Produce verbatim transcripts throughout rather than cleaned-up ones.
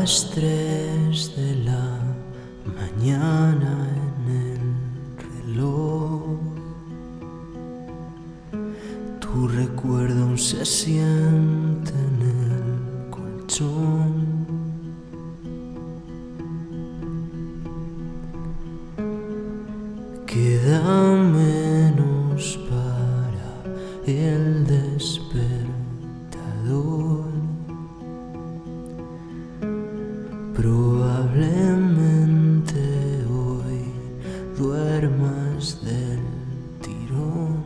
las tres de la mañana en el reloj. Tu recuerdo aún se siente en el colchón. Queda menos para el despertador. Probablemente hoy duermas del tirón.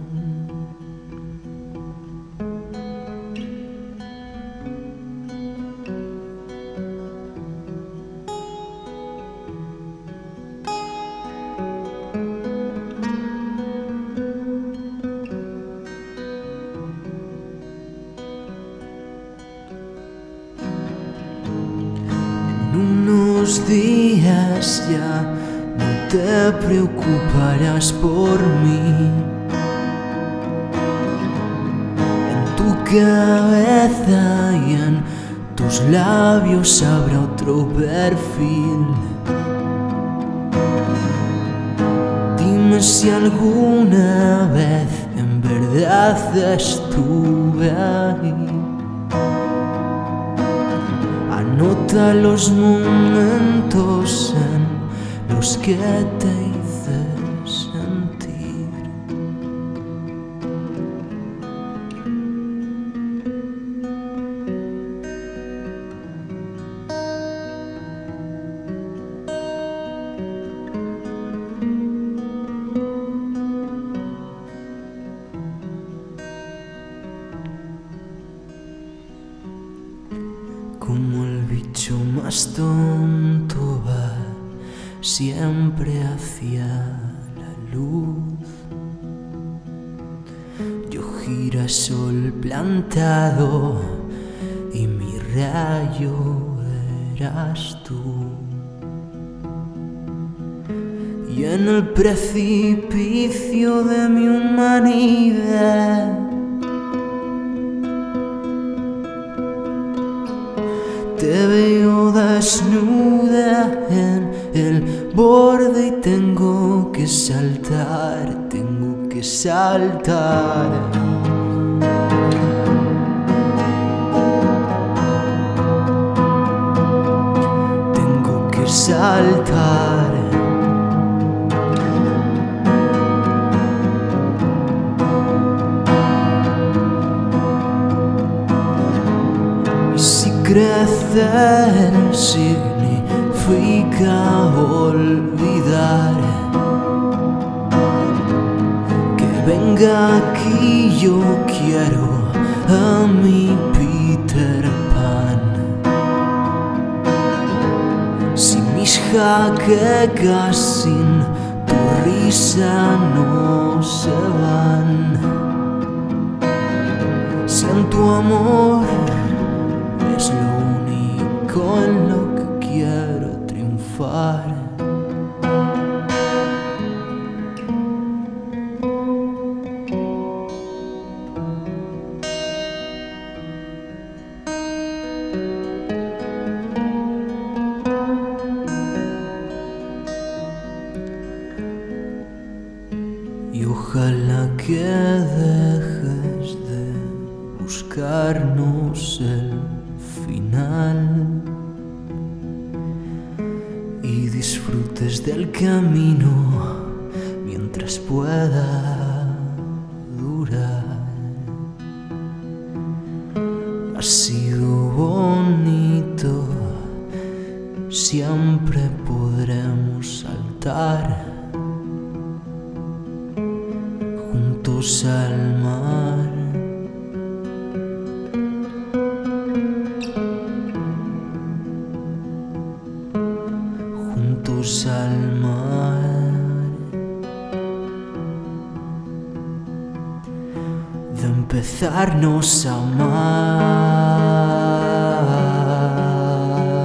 En unos días ya no te preocuparás por mí. En tu cabeza y en tus labios habrá otro perfil. Dime si alguna vez en verdad estuve ahí. Anota los momentos en los que te hice sentir. Como el bicho más tonto va siempre hacia la luz. Yo girasol plantado y mi rayo eras tú. Y en el precipicio de mi humanidad te veo desnuda en el borde y tengo que saltar, tengo que saltar. Tengo que saltar. Crecer significa olvidar. Que venga aquí, yo quiero a mi Peter Pan. Si mis jaquecas sin tu risa no se van, si en tu amor es lo único en lo que quiero triunfar. Y ojalá que dejes de buscarnos el final y disfrutes del camino mientras pueda durar. Ha sido bonito, siempre podremos saltar juntos al mar. Juntos al mar, de empezarnos a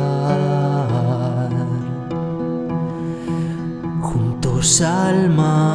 amar. Juntos al mar.